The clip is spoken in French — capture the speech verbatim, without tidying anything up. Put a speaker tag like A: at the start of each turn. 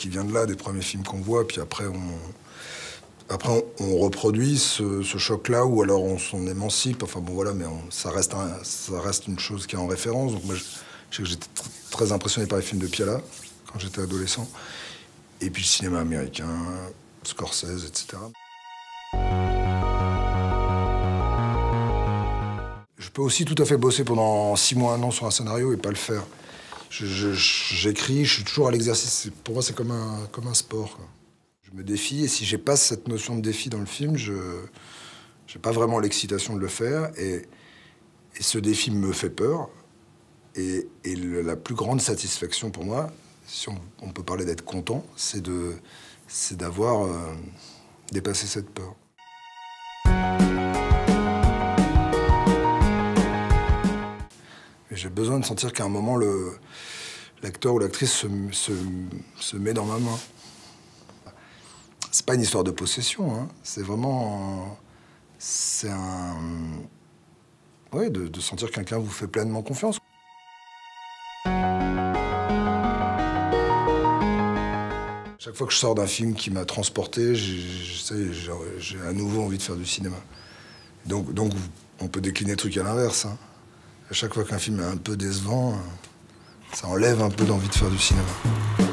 A: vient de là, des premiers films qu'on voit, puis après on, après on, on reproduit ce, ce choc-là, ou alors on s'en émancipe. Enfin bon voilà, mais on, ça, reste un, ça reste une chose qui est en référence. Donc moi, je, je sais que j'étais tr très impressionné par les films de Piala quand j'étais adolescent. Et puis le cinéma américain, Scorsese, et cetera. Je peux aussi tout à fait bosser pendant six mois, un an sur un scénario et pas le faire. J'écris, je, je, je suis toujours à l'exercice. Pour moi, c'est comme un, comme un sport, quoi. Je me défie, et si j'ai pas cette notion de défi dans le film, je n'ai pas vraiment l'excitation de le faire. Et, et ce défi me fait peur. Et, et le, la plus grande satisfaction pour moi, si on, on peut parler d'être content, c'est de, c'est d'avoir euh, dépassé cette peur. J'ai besoin de sentir qu'à un moment, l'acteur ou l'actrice se, se, se met dans ma main. C'est pas une histoire de possession, hein. C'est vraiment... C'est un... Ouais, de, de sentir que quelqu'un vous fait pleinement confiance. Chaque fois que je sors d'un film qui m'a transporté, j'ai à nouveau envie de faire du cinéma. Donc, donc on peut décliner le truc à l'inverse, hein. À chaque fois qu'un film est un peu décevant, ça enlève un peu d'envie de faire du cinéma.